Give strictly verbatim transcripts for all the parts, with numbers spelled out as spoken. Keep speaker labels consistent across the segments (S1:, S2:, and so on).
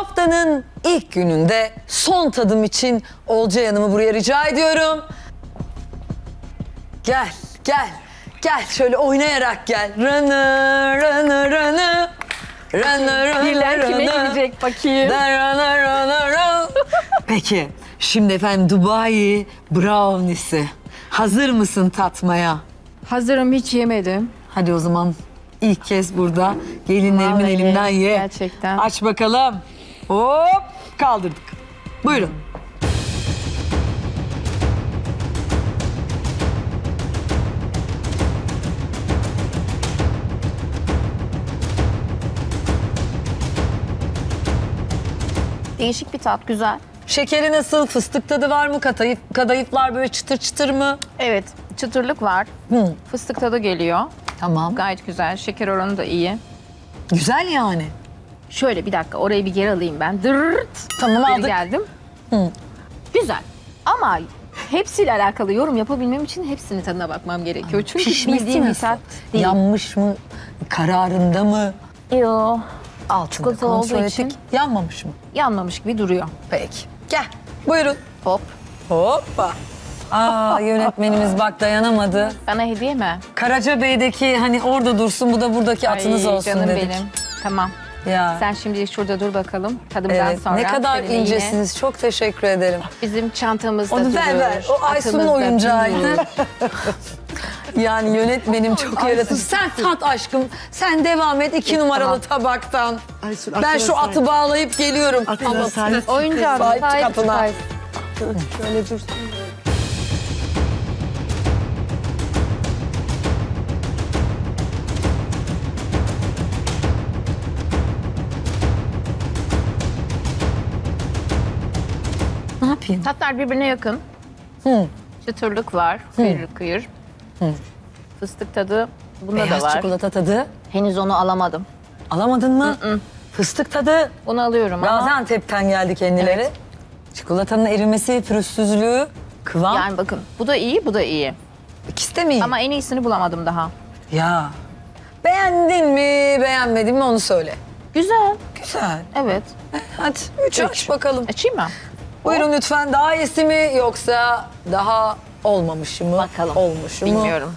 S1: Haftanın ilk gününde son tadım için Olcay Hanım'ı buraya rica ediyorum. Gel, gel, gel. Şöyle oynayarak gel. Rını, rını, rını. Rını, rını,
S2: Birler kime
S1: rını.
S2: gidecek bakayım.
S1: Rını, rını, rını. Peki, şimdi efendim Dubai brownie'si. Hazır mısın tatmaya?
S2: Hazırım, hiç yemedim.
S1: Hadi o zaman ilk kez burada gelinlerimin
S2: Vallahi
S1: elimden ye.
S2: gerçekten.
S1: Aç bakalım. Hop, kaldırdık. Buyurun.
S2: Değişik bir tat, güzel.
S1: Şekeri nasıl? Fıstık tadı var mı? Kadayıf, kadayıflar böyle çıtır çıtır mı?
S2: Evet, çıtırlık var.
S1: Hı.
S2: Fıstık tadı geliyor.
S1: Tamam.
S2: Gayet güzel. Şeker oranı da iyi.
S1: Güzel yani.
S2: Şöyle bir dakika, orayı bir geri alayım ben. Dırırt.
S1: Tamam,
S2: Geri
S1: aldık.
S2: geldim.
S1: Hı.
S2: Güzel. Ama hepsiyle alakalı yorum yapabilmem için hepsinin tadına bakmam gerekiyor. Çünkü
S1: Pişmesi
S2: bildiğim bir
S1: nasıl?
S2: tat değil.
S1: Yanmış mı? Kararında mı?
S2: Yo,
S1: Altında
S2: Çikolata
S1: kontrol
S2: olduğu
S1: ettik.
S2: için.
S1: Yanmamış mı?
S2: yanmamış gibi duruyor.
S1: Peki. Gel. Buyurun.
S2: Hop.
S1: Hoppa. Aa, yönetmenimiz bak dayanamadı.
S2: Bana hediye mi?
S1: Karacabey'deki hani orada dursun, bu da buradaki atınız
S2: Ay,
S1: olsun
S2: canım
S1: dedik.
S2: benim. Tamam.
S1: Ya.
S2: Sen şimdi şurada dur bakalım. Tadımdan
S1: Evet,
S2: sonra.
S1: ne kadar
S2: seninle yine
S1: incesiniz. Çok teşekkür ederim.
S2: Bizim çantamızda
S1: Onu
S2: durur.
S1: ver ver. O Aysun'un
S2: atımızda
S1: oyuncağıydı.
S2: durur.
S1: Yani yönetmenim çok yaratıcı. Sen tat aşkım. Sen devam et iki numaralı tabaktan.
S3: Aysun,
S1: Ben
S3: aklına
S1: şu
S3: sahip-
S1: atı bağlayıp geliyorum.
S3: Aklına
S1: Ama
S3: sahip-
S2: Oyuncağın
S1: Sahip çık
S2: sahip
S1: atına.
S2: sahip.
S1: Şöyle dursun. Ne yapayım?
S2: Tatlar birbirine yakın.
S1: Hı.
S2: Çıtırlık var. Kıyır kıyır. Fıstık tadı bunda da
S1: Beyaz
S2: var.
S1: çikolata tadı.
S2: Henüz onu alamadım.
S1: Alamadın mı? Fıstık tadı.
S2: Bunu alıyorum ama
S1: Gaziantep'ten geldi kendileri.
S2: Evet.
S1: Çikolatanın erimesi, pürüzsüzlüğü, kıvam.
S2: yani bakın bu da iyi, bu da iyi.
S1: İkisi de mi iyi?
S2: Ama en iyisini bulamadım daha.
S1: Ya. Beğendin mi, beğenmedin mi onu söyle.
S2: Güzel.
S1: Güzel.
S2: Evet.
S1: Hadi üç aç bakalım.
S2: Açayım mı?
S1: Buyurun lütfen, daha iyisi mi yoksa daha olmamış mı?
S2: Bakalım.
S1: Olmuş mu?
S2: Bilmiyorum.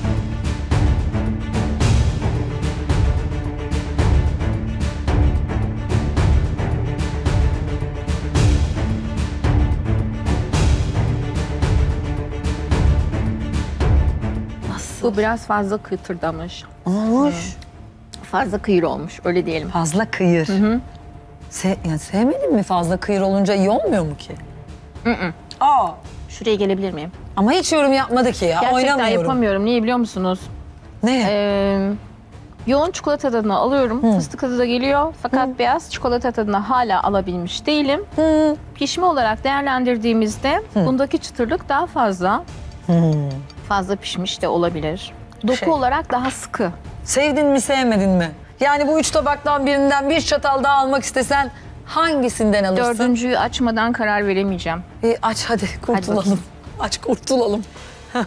S1: Nasıl?
S2: Bu biraz fazla kıtırdamış.
S1: Olmuş.
S2: Fazla kıyır olmuş, öyle diyelim.
S1: Fazla kıyır. Hı Se yani sevmedin mi fazla kıyır olunca iyi olmuyor mu ki? Hı hı. Aa.
S2: Şuraya gelebilir miyim?
S1: Ama hiç yorum yapmadı ki ya.
S2: Gerçekten
S1: Oynamıyorum.
S2: yapamıyorum. Niye biliyor musunuz?
S1: Ne?
S2: Ee, yoğun çikolata tadını alıyorum. Fıstık tadı da geliyor. Fakat beyaz çikolata tadını hala alabilmiş değilim.
S1: Hı.
S2: Pişme olarak değerlendirdiğimizde bundaki çıtırlık daha fazla. Fazla pişmiş de olabilir. Doku
S1: Şey.
S2: olarak daha sıkı.
S1: Sevdin mi, sevmedin mi? Yani bu üç tabaktan birinden bir çatal daha almak istesen hangisinden alırsın?
S2: Dördüncüyü açmadan karar veremeyeceğim.
S1: İyi, aç hadi kurtulalım.
S2: bakayım.
S1: Aç kurtulalım. Heh.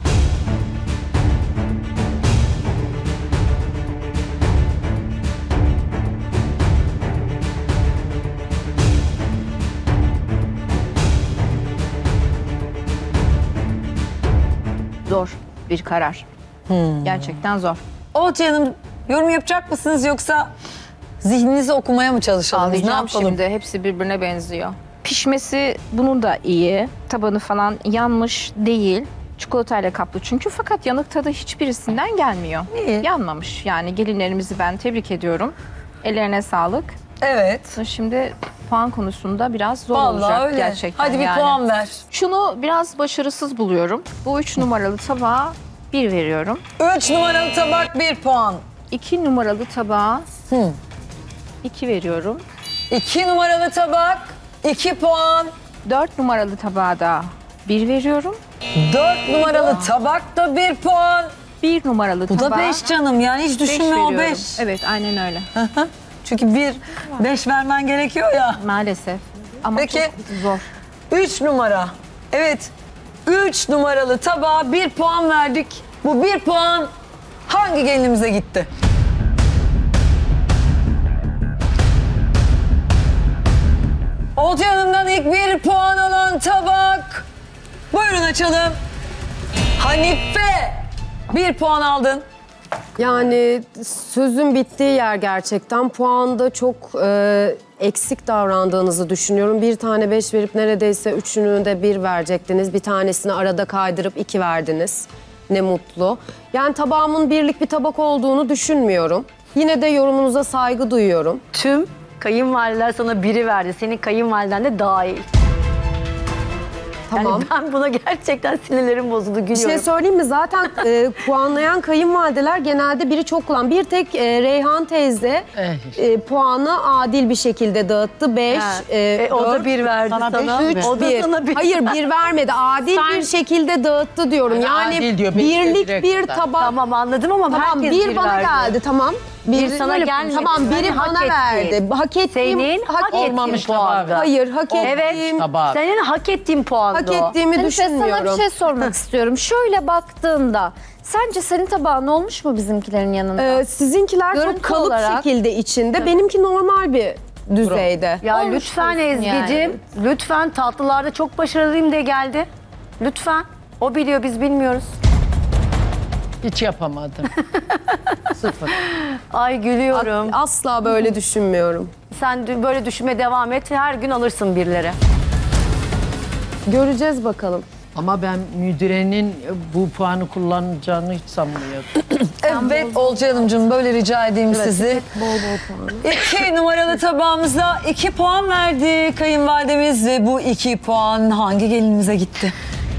S2: Zor bir karar. Gerçekten zor.
S1: Olcay Hanım, yorum yapacak mısınız yoksa zihninizi okumaya mı çalışalım? Biz ne
S2: Ağlayacağım
S1: yapalım?
S2: şimdi. Hepsi birbirine benziyor. Pişmesi bunun da iyi. Tabanı falan yanmış değil. Çikolatayla kaplı çünkü, fakat yanık tadı hiçbirisinden gelmiyor.
S1: İyi.
S2: Yanmamış. Yani gelinlerimizi ben tebrik ediyorum. Ellerine sağlık.
S1: Evet.
S2: Şimdi puan konusunda biraz zor
S1: Vallahi
S2: olacak
S1: öyle.
S2: gerçekten.
S1: Hadi bir
S2: yani.
S1: puan ver.
S2: Şunu biraz başarısız buluyorum. Bu üç numaralı tabağa bir veriyorum.
S1: Üç numaralı tabak bir puan.
S2: İki numaralı tabağa
S1: Hı.
S2: iki veriyorum.
S1: İki numaralı tabak iki puan.
S2: Dört numaralı tabağa da bir veriyorum.
S1: Dört numaralı tabak da bir puan.
S2: Bir numaralı
S1: Bu
S2: tabağa
S1: da beş canım, yani hiç
S2: beş
S1: düşünme o
S2: veriyorum.
S1: beş.
S2: Evet, aynen öyle.
S1: Çünkü bir, beş vermen gerekiyor ya.
S2: Maalesef. Ama
S1: Peki.
S2: çok zor.
S1: Üç numara. Evet. Üç numaralı tabağa bir puan verdik. Bu bir puan hangi gelinimize gitti? ilk bir puan alan tabak. Buyurun açalım. Hanife bir puan aldın.
S3: Yani sözün bittiği yer gerçekten. Puanda çok e, eksik davrandığınızı düşünüyorum. Bir tane beş verip neredeyse üçünü de bir verecektiniz. Bir tanesini arada kaydırıp iki verdiniz. Ne mutlu. Yani tabağımın birlik bir tabak olduğunu düşünmüyorum. Yine de yorumunuza saygı duyuyorum.
S4: Tüm kayınvalideler sana biri verdi. Senin kayınvaliden de dahil.
S3: Tamam.
S4: Yani ben buna gerçekten sinirlerim bozuldu,
S3: Bir
S4: gülüyorum.
S3: şey söyleyeyim mi? Zaten e, puanlayan kayınvalideler genelde biri çok kullan. Bir tek e, Reyhan teyze e, puanı adil bir şekilde dağıttı. Beş,
S4: Ha.
S3: e,
S4: E, o da
S3: dört,
S4: bir verdi sana.
S5: Sana beş
S3: üç,
S5: mi?
S4: O da
S3: bir.
S4: sana bir.
S3: Hayır bir vermedi. Adil bir şekilde dağıttı diyorum.
S5: Yani
S3: Yani
S5: adil diyor, beş
S3: birlik
S5: direkt
S3: bir
S5: zaten.
S3: tabak.
S4: Tamam anladım ama
S3: Tamam
S4: herkes
S3: bir bana
S4: verdi.
S3: geldi tamam.
S4: Bir sana
S3: böyle-
S4: gelmedi.
S3: Tamam biri
S4: Senin hak
S3: bana
S4: ettiğin.
S3: verdi. Hak ettiğim,
S4: Senin hak ettiğin
S5: Olmamış
S4: puandı.
S5: tabağı.
S3: Hayır hak
S4: Evet.
S3: ettiğim,
S5: Tabağı.
S4: Senin hak ettiğin puandı
S3: hak
S4: o.
S3: ettiğimi
S6: Hanife,
S3: düşünmüyorum.
S6: sana bir şey sormak istiyorum. Şöyle baktığında sence senin tabağın olmuş mu bizimkilerin yanında?
S3: Ee, sizinkiler
S6: Görüntü
S3: çok kalıp
S6: olarak-
S3: şekilde içinde. Benimki normal bir düzeyde.
S4: Ya
S6: Olmuş
S4: lütfen
S6: diyorsun
S4: Ezgi'cim,
S6: yani.
S4: lütfen tatlılarda çok başarılıyım de geldi. Lütfen. O biliyor, biz bilmiyoruz.
S5: Hiç yapamadım. Sıfır.
S4: Ay gülüyorum.
S3: Asla böyle düşünmüyorum.
S4: Sen dü- böyle düşünmeye devam et. Her gün alırsın birileri.
S3: Göreceğiz bakalım.
S5: Ama ben müdürenin bu puanı kullanacağını hiç sanmıyordum.
S1: Evet Olcay Hanımcığım böyle rica edeyim sizi.
S3: Bol bol puanı.
S1: İki numaralı tabağımızda iki puan verdi kayınvalidemiz ve bu iki puan hangi gelinimize gitti?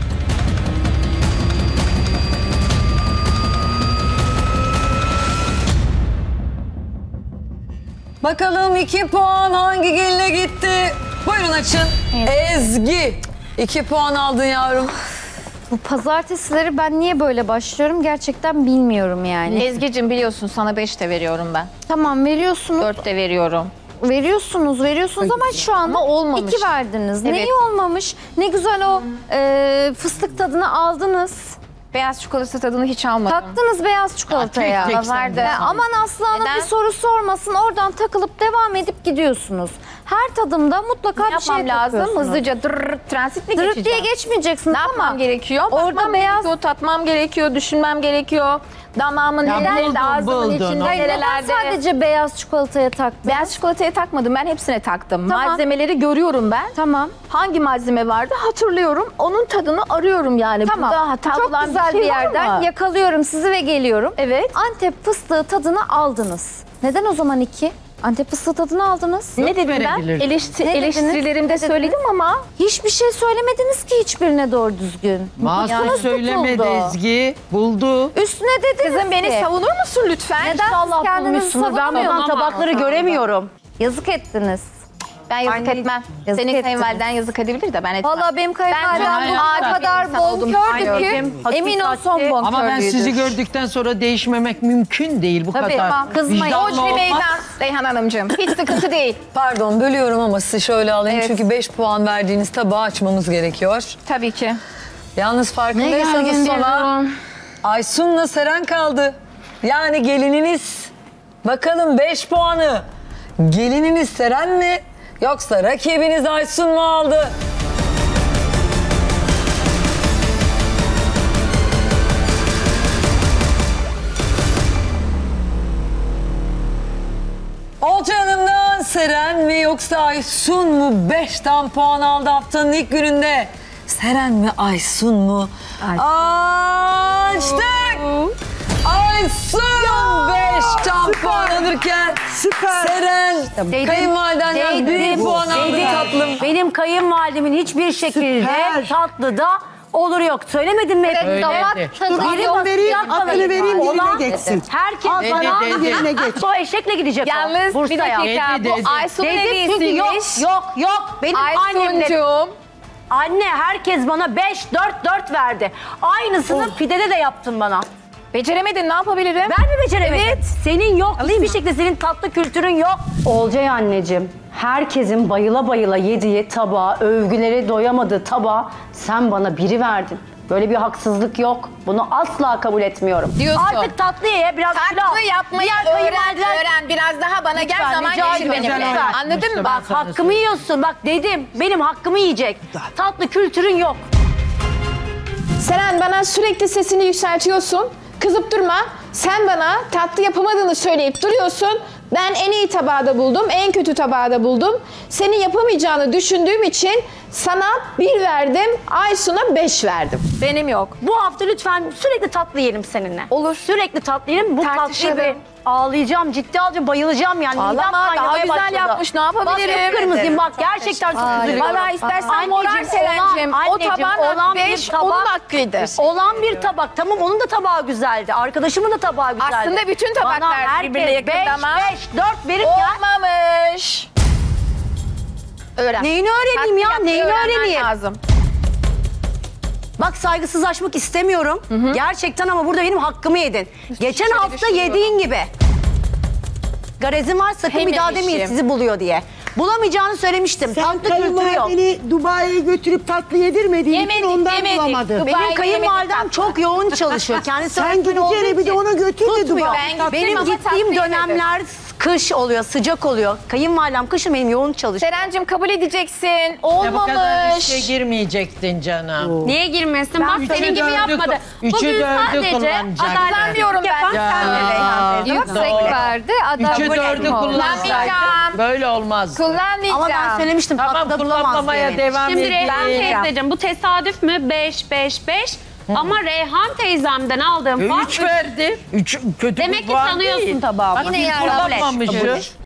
S1: Bakalım iki puan hangi geline gitti? Buyurun açın. Ezgi. iki puan aldın yavrum.
S6: Bu pazartesileri ben niye böyle başlıyorum gerçekten bilmiyorum yani.
S2: Ezgi'cim biliyorsun sana beş de veriyorum ben.
S6: Tamam veriyorsunuz,
S2: dört de veriyorum.
S6: veriyorsunuz, veriyorsunuz ama şu an
S2: Ama olmamış.
S6: iki verdiniz.
S2: Evet.
S6: Neyi olmamış? Ne güzel o e, fıstık tadını aldınız.
S2: Beyaz çikolata tadını hiç almadım.
S6: Tattınız beyaz çikolataya.
S5: Ya tek tek sen
S2: Vardı.
S5: de.
S6: Ya aman Aslı Hanım
S2: Neden?
S6: bir soru sormasın, oradan takılıp devam edip gidiyorsunuz. Her tadımda mutlaka bir şey
S2: yapmam lazım.
S6: takıyorsunuz.
S2: Hızlıca dırr transit mi
S6: Dırıt
S2: geçeceğim?
S6: diye geçmeyeceksiniz
S2: Ne yapmam
S6: ama
S2: gerekiyor?
S6: orada
S2: Bakmam
S6: beyaz-
S2: gerekiyor, tatmam gerekiyor, düşünmem gerekiyor. Damağımın
S5: Ya
S2: nelerinde,
S5: buldun,
S2: ağzımın
S5: buldun.
S2: içinde,
S6: Hayır, neden
S2: nerelerde.
S6: sadece beyaz çikolataya taktın?
S2: Beyaz çikolataya takmadım, ben hepsine taktım.
S6: Tamam.
S2: Malzemeleri görüyorum ben.
S6: Tamam.
S2: Hangi malzeme vardı hatırlıyorum. Onun tadını arıyorum yani.
S6: Tamam.
S2: Burada hata
S6: Çok
S2: bulan
S6: güzel
S2: bir, şey
S6: bir
S2: var
S6: yerden
S2: mı?
S6: yakalıyorum sizi ve geliyorum.
S2: Evet.
S6: Antep fıstığı tadını aldınız. Neden o zaman iki? Antep fıstığı tadını aldınız.
S2: Ne dedim ben?
S5: verebilirdin.
S2: Eleşti-
S6: Ne dediniz?
S2: eleştirilerimde
S6: Ne dediniz?
S2: söyledim ama
S6: Hiçbir şey söylemediniz ki hiçbirine doğru düzgün.
S5: Masum
S6: Mutluluğunuz
S5: söylemedi
S6: tutuldu.
S5: Ezgi. Buldu.
S6: Üstüne dediniz
S2: kızım beni
S6: ki,
S2: savunur musun lütfen?
S6: Neden siz
S4: Allah
S6: kendinizi
S4: bulmuşsunuz. Ben buradan
S6: savunmuyorsunuz?
S4: tabakları göremiyorum.
S6: Yazık ettiniz.
S2: Ben yazık
S6: Anne,
S2: etmem.
S6: yazık
S2: Senin
S6: ettiniz.
S2: kayınvaliden yazık edebilir de ben etmem.
S6: Vallahi benim kayınvalidem
S2: Bence
S6: bu
S5: hayatta
S6: kadar
S2: bir insan olduğumu
S6: bonkördü ki
S4: düşünüyorum.
S6: emin ol
S4: Hakikaten.
S6: son bonkörlüğüdür.
S5: Ama ben sizi gördükten sonra değişmemek mümkün değil bu
S6: Tabii,
S5: kadar.
S6: tamam. Kızmayın.
S5: Vicdanlı
S2: Hoş bir
S5: olmak-
S2: meydan Reyhan Hanımcığım. Hiç sıkıntı değil.
S1: Pardon bölüyorum ama sizi şöyle alayım
S2: Evet.
S1: çünkü beş puan verdiğiniz tabağı açmamız gerekiyor.
S2: Tabii ki.
S1: Yalnız farkındaysanız sonra Aysun'la Seren kaldı. Yani gelininiz. Bakalım beş puanı gelininiz Seren mi yoksa rakibiniz Aysun mu aldı? Olcay Hanım'dan Seren mi yoksa Aysun mu beşten puan aldı haftanın ilk gününde? Seren mi Aysun mu? Açtık! Aysun beşten puan alırken Seren kayınvalidenden bir puan aldı
S4: Dedim.
S1: tatlım.
S4: Benim kayınvalidemin hiçbir şekilde tatlıda olur yok. Söylemedim mi? hep?
S5: Öyle
S6: Damak
S5: de.
S6: tadı
S4: Biri
S6: yok.
S4: basın
S7: vereyim,
S4: yapmadı.
S7: adını vereyim, yerine
S4: Olan
S7: geçsin.
S4: Herkes
S5: Dedi,
S4: bana
S5: dedi.
S7: Yerine geç.
S4: o eşekle gidecek o.
S2: Yalnız bir
S4: Bursa'ya.
S2: dakika.
S5: Dedi, dedi.
S2: Bu Aysun'un
S4: Dedim çünkü yok
S2: hediyesiymiş.
S4: yok yok. Benim annemle
S2: Aysun'cum.
S4: anne herkes bana beş dört dört verdi. Aynısını pidede de yaptın bana.
S2: Beceremedin ne yapabilirim?
S4: Ben mi beceremedim?
S2: Evet.
S4: Senin yok. Hiçbir şekilde senin tatlı kültürün yok. Olcay anneciğim, herkesin bayıla bayıla yediği tabağa, övgülere doyamadığı tabağa sen bana biri verdin. Böyle bir haksızlık yok. Bunu asla kabul etmiyorum.
S6: Diyorsun.
S4: Artık tatlı ye, biraz pilav.
S2: Tatlı yapmayı
S4: Diğer
S2: öğren,
S4: kayınvalideler-
S2: öğren. Biraz daha bana gel,
S4: Lütfen,
S2: zaman
S4: rica
S2: geçir
S4: ediyorum,
S2: benimle.
S4: lütfen.
S2: Anladın mı?
S4: Bak hakkımı yiyorsun. Bak dedim, benim hakkımı yiyecek. Tatlı kültürün yok.
S7: Seren, bana sürekli sesini yükseltiyorsun. Kızıp durma. Sen bana tatlı yapamadığını söyleyip duruyorsun. Ben en iyi tabağı da buldum, en kötü tabağı da buldum. Senin yapamayacağını düşündüğüm için sana bir verdim, Aysun'a beş verdim.
S2: Benim yok.
S4: Bu hafta lütfen sürekli tatlı yiyelim seninle.
S2: Olur.
S4: Sürekli tatlı yiyelim. Bu tatlıyı
S2: Tartışalım.
S4: bir ağlayacağım, ciddi alacağım, bayılacağım yani.
S2: Ağlama,
S4: Midem
S2: daha
S4: kaynamaya
S2: güzel
S4: başladı.
S2: yapmış, ne yapabilirim?
S4: Bak kıpkırmızıyım bak, gerçekten çok üzülüyorum.
S2: Valla istersen moral
S4: Anneciğim,
S2: Selen'cim.
S4: olan-
S2: O
S4: anneciğim,
S2: tabağın
S4: olan bir
S2: beş,
S4: tabak-
S2: onun hakkıydı.
S4: Olan bir tabak. Tamam, onun da tabağı güzeldi. Arkadaşımın da tabağı güzeldi.
S2: Aslında bütün tabaklar
S4: Bana herkes
S2: birbirine yakındı
S4: beş,
S2: ama-
S4: beş, dört verip ya.
S2: Olmamış. Öğren.
S4: Neyini öğreneyim ya?
S2: Tatlı
S4: Neyini
S2: yapmayı öğrenmen
S4: öğreneyim?
S2: lazım.
S4: Bak saygısızlaşmak istemiyorum. Gerçekten ama burada benim hakkımı yedin. Geçen hafta
S2: düşünüyorum.
S4: yediğin gibi. Garezin var, sakın bir daha demeyin
S2: Yememişim.
S4: sizi buluyor diye. Bulamayacağını söylemiştim.
S8: Sen
S4: Tatlı kültürü yok.
S8: kayınvalideni Dubai'ye götürüp tatlı yedirmediğin için
S2: Yemedik,
S8: ondan
S2: yemedik.
S8: bulamadı.
S2: Dubai-
S4: Benim
S2: yemedik
S4: kayınvalidem
S2: tatlı.
S4: çok yoğun çalışıyor. Kendisi
S8: Sen
S4: öğretmen olduğu
S8: gideceğine bir de
S4: için
S8: ona götür de
S4: tutmuyor.
S8: Dubai.
S2: Ben gittim
S4: Benim
S2: ama
S4: gittiğim
S2: tatlı
S4: dönemler kış oluyor, sıcak oluyor. Kayınvalidem kışın benim yoğun çalışıyor.
S2: Serencim kabul edeceksin.
S5: Ya bu kadar
S2: Olmamış.
S5: işe girmeyecektin canım.
S9: Niye girmesin? Bak
S5: üçü
S9: senin gibi
S5: dördü
S9: yapmadı.
S5: ku- üçü
S9: Bugün
S5: dördü
S9: sadece
S5: kullanacaktı.
S9: adalet
S2: Kullanmıyorum ben.
S9: yapan
S5: Ya.
S9: sen de Reyhan teyze.
S6: Yüksek
S5: Doğru.
S6: verdi.
S5: Üçü
S6: Adam
S5: dördü
S2: Kullanmayacağım.
S5: kullansaydın böyle olmaz.
S2: Kullanmayacağım.
S4: Ama ben söylemiştim
S5: Tamam,
S4: tatlıda tutamaz
S5: kullanmamaya
S4: diye.
S5: devam
S9: Şimdi
S5: edin.
S9: Reyhan teyzeciğim bu tesadüf mü? beş, beş, beş. Ama Reyhan teyzemden aldığım puan
S5: Üç verdi. Üç kötü
S9: Demek
S5: bir
S9: ki
S5: puan
S9: tanıyorsun
S5: değil.
S9: tabağımı.
S5: Bak,
S6: Yine
S5: hiç
S6: yardım et.
S5: kullanmamışız.